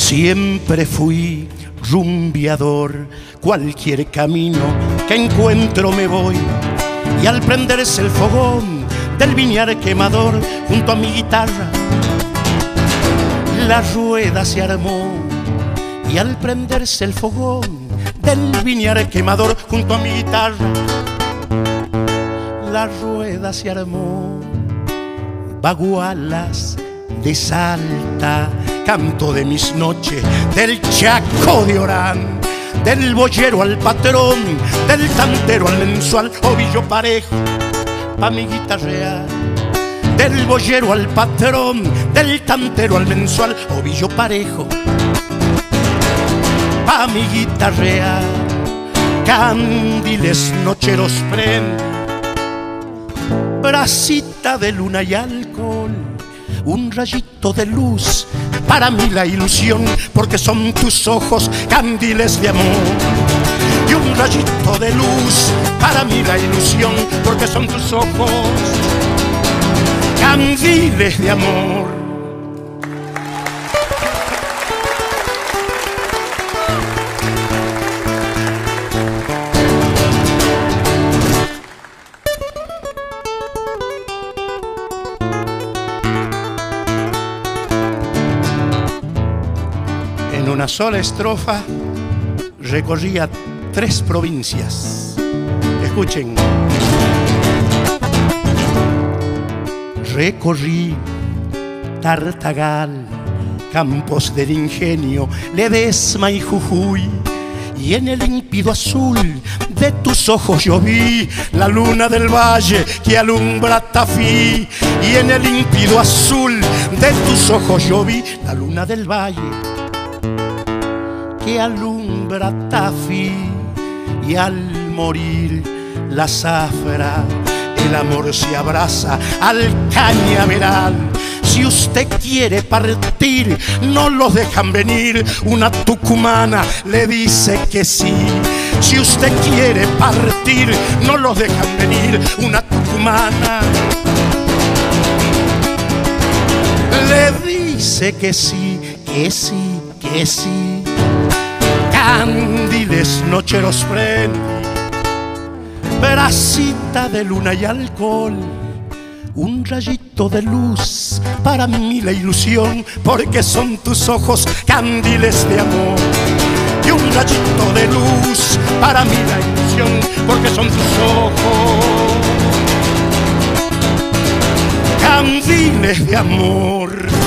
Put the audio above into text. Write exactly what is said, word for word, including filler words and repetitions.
Siempre fui rumbeador, cualquier camino que encuentro me voy. Y al prenderse el fogón del viñar quemador, junto a mi guitarra, la rueda se armó. Y al prenderse el fogón del viñar quemador, junto a mi guitarra, la rueda se armó. Bagualas de Salta, canto de mis noches, del Chaco de Orán, del boyero al patrón, del tantero al mensual, ovillo parejo pa' mi guitarrear. Del boyero al patrón, del tantero al mensual, ovillo parejo pa' mi guitarrear. Candiles nocheros prenden, bracita de luna y alcohol, un rayito de luz, para mí la ilusión, porque son tus ojos candiles de amor. Y un rayito de luz, para mí la ilusión, porque son tus ojos candiles de amor. En una sola estrofa recorría tres provincias. Escuchen. Recorrí Tartagal, Campos del Ingenio, Ledesma y Jujuy. Y en el límpido azul de tus ojos yo vi la luna del valle que alumbra Tafí. Y en el límpido azul de tus ojos yo vi la luna del valle que alumbra Tafí. Y al morir la zafra, el amor se abraza al cañaveral. Si usted quiere partir, no los dejan venir. Una tucumana le dice que sí. Si usted quiere partir, no los dejan venir. Una tucumana le dice que sí, que sí, que sí. Candiles nocheros prendí, bracita de luna y alcohol, un rayito de luz, para mí la ilusión, porque son tus ojos candiles de amor. Y un rayito de luz, para mí la ilusión, porque son tus ojos candiles de amor.